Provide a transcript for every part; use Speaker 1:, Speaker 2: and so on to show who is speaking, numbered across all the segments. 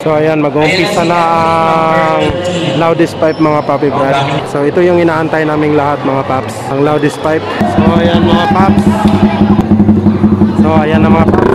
Speaker 1: So ayan, mag-umpisa na ang loudest pipe mga papi brad. So ito yung inaantay naming lahat mga paps, ang loudest pipe. So ayan mga paps. So ayan na mga paps.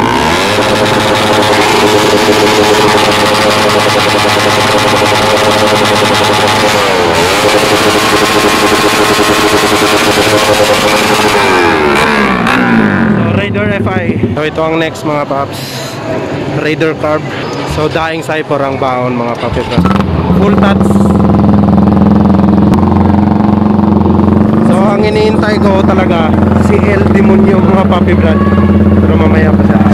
Speaker 1: So Raider FI. So ito ang next mga paps, Raider Carb. So daing Cypher ang baon mga papi brad. Full touch. So ang iniintay ko talaga si El Demonyo mga papi brad. Pero mamaya pa siya.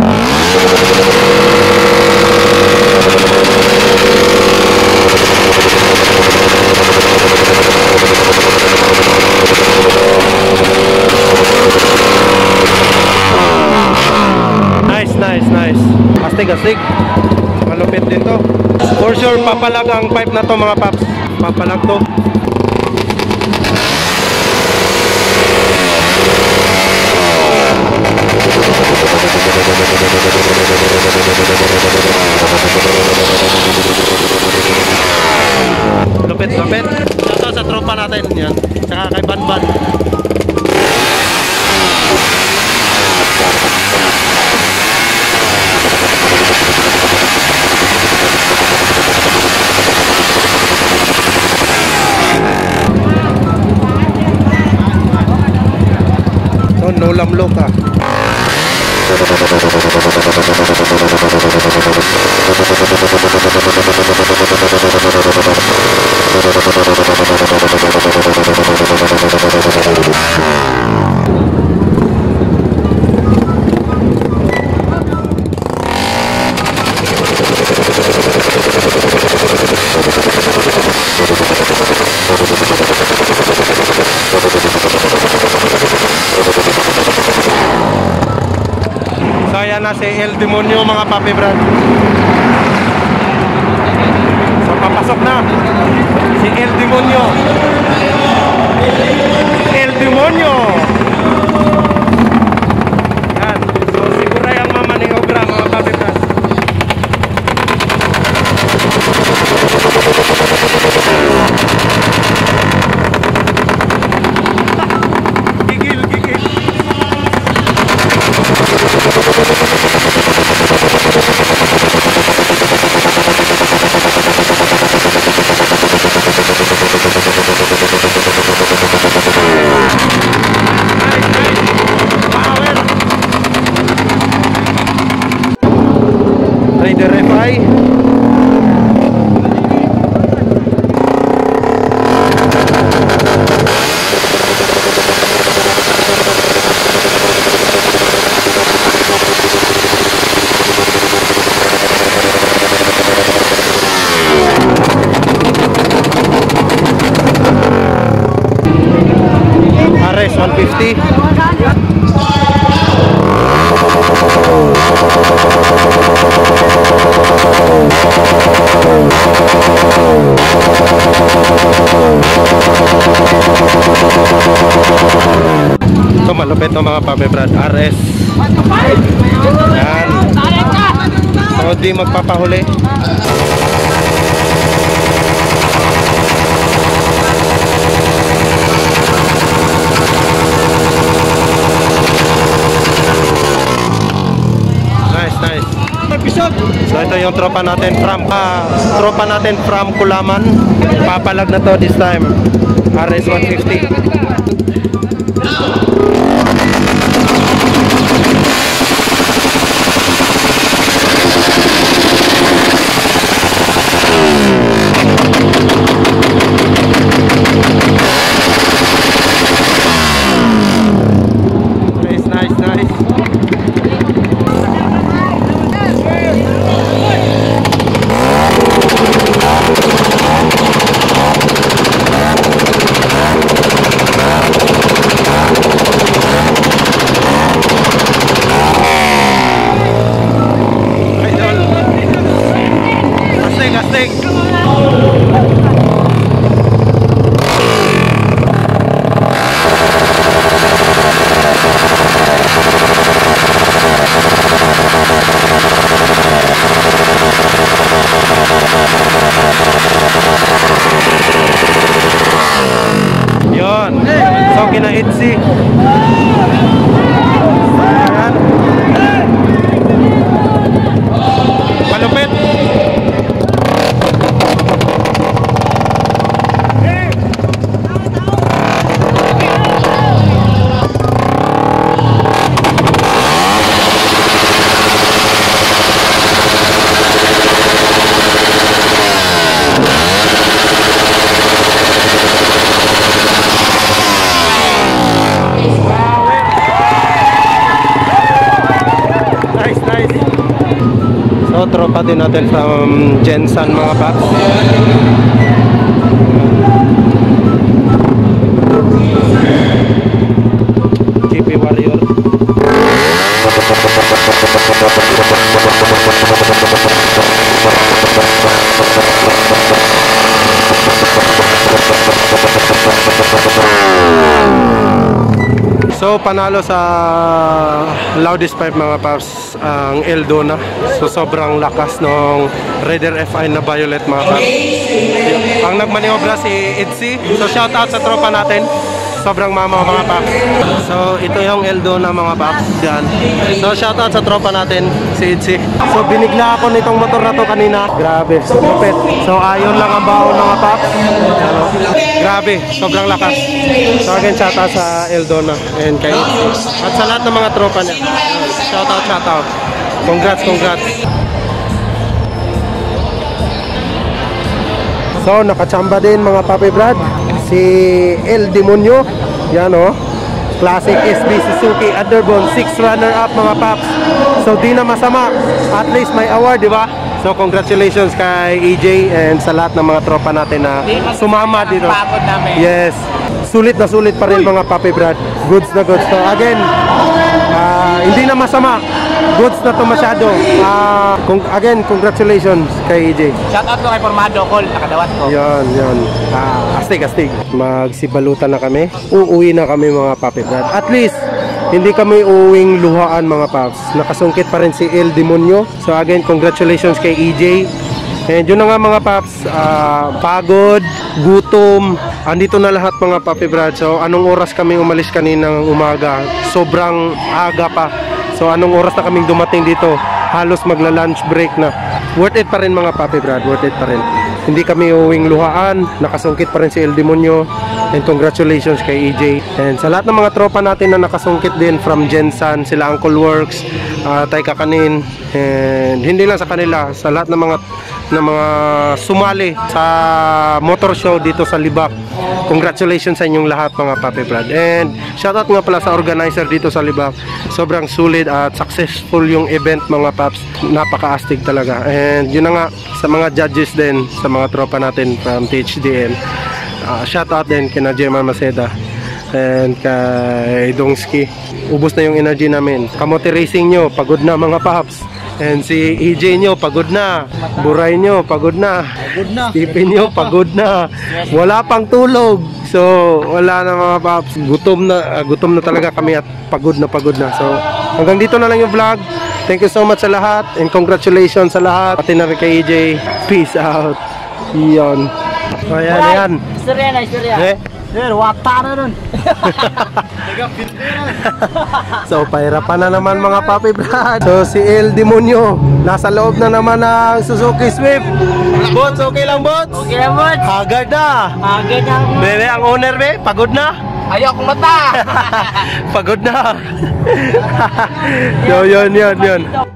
Speaker 1: Nice. Astig. Malupit din to. For sure papalag ang pipe na to mga paps. Papalag to. Lupit. Ito sa tropa natin yan. Tsaka kay Banban. No lamlo ka. Ayan na si El Demonyo mga papi brad. So papasok na si El Demonyo. El Demonyo. Yan. So siguro yung mamaniobra mga papi brad. Gigil. Raider FI. RS 150. So malupit ng mga papi brad, RS. Yan. So di magpapahuli. Nice. So ito yung tropa natin from Kulaman. Papalag na to this time. RS 150. Nice. Yun. So, kina Itzy. Ayan. Malupit. So, tropa din natin from Jensan mga paps. GP Warrior. So, panalo sa loudest pipe mga paps ang Eldona. So, sobrang lakas ng Raider FI na Violet mga paps. Ang nagmaniobra si Itzy. So, shout out sa tropa natin. Sobrang mama mga paps. So, ito yung Eldona mga paps. Yan. So, shout out sa tropa natin si Itzy. So, binigla ako nitong motor na to kanina. Grabe, lupit. So, ayon lang ang baon mga paps. Ano? Grabe, sobrang lakas. So, again, shout out sa Eldona and kay Itzy. At sa lahat ng mga tropa niya. Shout out, shout out. Congrats, congrats. So, nakachamba din mga Papi Brad si El Demonyo. Yan o. Classic SB Suzuki Underbone 6 runner-up mga paps. So, di na masama. At least may award, di ba? So, congratulations kay EJ and sa lahat ng mga tropa natin na sumama dito. Yes. Sulit na sulit pa rin mga Papi Brad. Goods na goods. So, again, hindi na masama. Goods na to masyado. Again, congratulations kay EJ.
Speaker 2: Shout out ko kay Formado Call, nakadawat ko.
Speaker 1: Yan, yan. Astig, astig. Magsibalutan na kami. Uuwi na kami mga Papi Brad. At least, hindi kami uuwing luhaan mga paps. Nakasungkit pa rin si El Demonyo. So again, congratulations kay EJ. And yun na nga mga paps, pagod, gutom, andito na lahat mga Papi Brad. So anong oras kami umalis kaninang umaga? Sobrang aga pa. So anong oras na kaming dumating dito? Halos magla-lunch break na. Worth it pa rin mga Papi Brad, worth it pa rin. Hindi kami uwing luhaan, nakasungkit pa rin si El Demonyo. And congratulations kay EJ. And sa lahat ng mga tropa natin na nakasungkit din from Jensan, sila Uncle Works, Tay Kakanin, and hindi lang sa kanila, sa lahat ng mga sumali sa motor show dito sa Libak. Congratulations sa inyong lahat mga Papi Brad. And shoutout nga pala sa organizer dito sa Libak. Sobrang sulit at successful yung event mga paps. Napaka-astig talaga. And yun na nga sa mga judges din, sa mga tropa natin from THDM. Shoutout din kina Gemma Maceda and kay Dongski. Ubus na yung energy namin. Kamote Racing nyo, pagod na mga paps. And si EJ nyo, pagod na. Buray nyo, pagod na. Stephen nyo, pagod na. Wala pang tulog. So, wala na mga paps. Gutom na talaga kami at pagod na pagod na. So, hanggang dito na lang yung vlog. Thank you so much sa lahat. And congratulations sa lahat. Pati na rin kay EJ. Peace out. Iyon. Ayan, ayan.
Speaker 2: Istorya na, istorya. Sir, wata na nun.
Speaker 1: So, pahirapan na naman mga Papi Brad. So, si El Demonyo nasa loob na naman ng Suzuki Swift. Bots, okay lang bots?
Speaker 2: Okay lang, bots.
Speaker 1: Haggard na.
Speaker 2: Agad na ako.
Speaker 1: Bebe, ang owner be, pagod na.
Speaker 2: Ayaw akong mata.
Speaker 1: Pagod na. So, yun.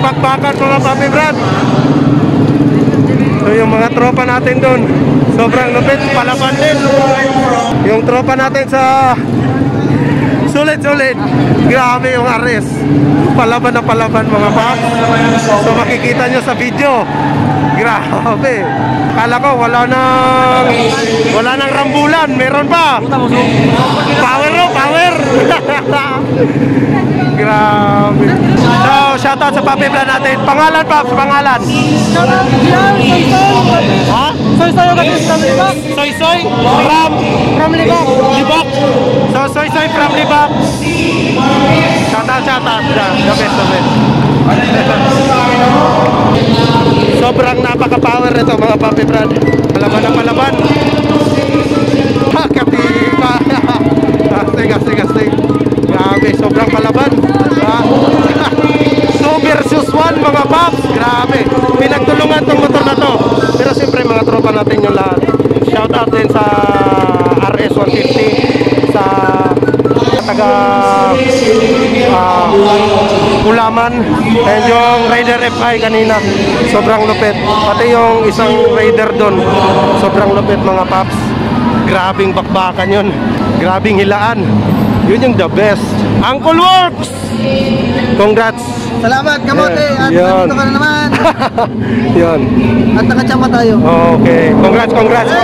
Speaker 1: bakbakan mga Papi Brad. So yung mga tropa natin doon, sobrang lupit, palaban din. Yung tropa natin sa sulit-sulit, grabe yung Ares. Palaban na palaban mga paps. So makikita nyo sa video, grabe. Kala ko wala nang rambulan, meron pa. Power no, power. Grabe. So shoutout sa Papi Brad natin. Pangalan paps, pangalan. Ha? Soy from Libak. Libak. So Soy from Libak. Shoutout. The best. Sobrang napaka-power nito mga Papi Brad. Palaban na palaban. Katipa. Astig. Grabe, sobrang palaban. 2 versus 1 mga paps. Grabe. Pinagtulungan tong motor na to. Pero siyempre mga tropa natin yung lahat. Shoutout din sa RS150, sa taga Ulaman, and yung Raider FI kanina, sobrang lupit. Pati yung isang Raider doon, sobrang lupit mga paps. Grabing bakbakan yun, grabing hilaan. Yun yung the best. Uncle Works! Congrats!
Speaker 2: Salamat, kamote. At
Speaker 1: Yun.
Speaker 2: nandito ka na naman.
Speaker 1: Yun.
Speaker 2: At nakachama tayo.
Speaker 1: Okay, congrats.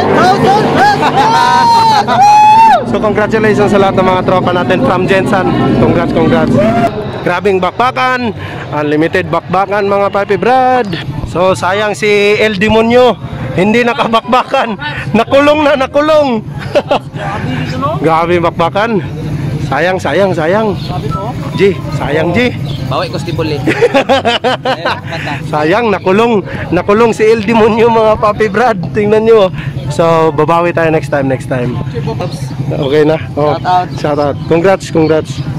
Speaker 1: So congratulations sa lahat ng mga tropa natin from Jensen. Congrats. Grabing bakbakan, unlimited bakbakan mga Papi Brad. So sayang si El Demonyo, hindi nakabakbakan. Nakulong. Grabing bakbakan. Sayang. G, sayang G.
Speaker 2: Bawi ko stipuli.
Speaker 1: Sayang, nakulong si El Demonyo mga Papi Brad. Tingnan nyo. So, babawi tayo next time. Okay na? Oh,
Speaker 2: Shout out.
Speaker 1: Congrats.